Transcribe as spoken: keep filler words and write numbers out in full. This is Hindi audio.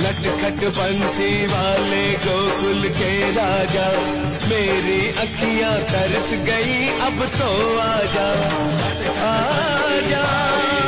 खट खट बंसी वाले गोकुल के राजा, मेरी अखियां तरस गई अब तो आजा आजा।